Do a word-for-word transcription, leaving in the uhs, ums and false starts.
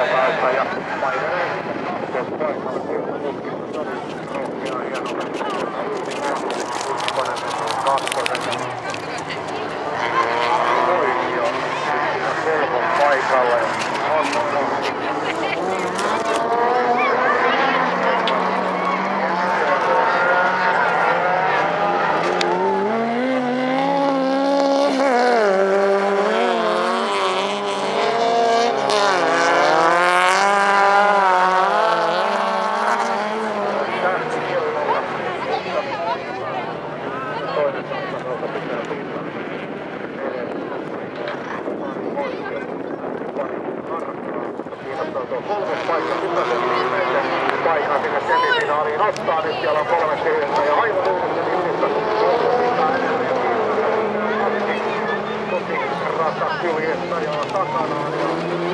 päästä ja painelee tuossa paikalla kilpaputkissa. Se oli rohkea hieno. Kukkonen kakkosen. Oikeo. Siinä kolmon paikalle. On, on, on. Paikka sinne semifinaaliin ottaa, nyt siellä on kolme tyhjästä ja aivan uudessa nipussa. Pitää enemmän ja tosi rata kyljessä ja takanaan.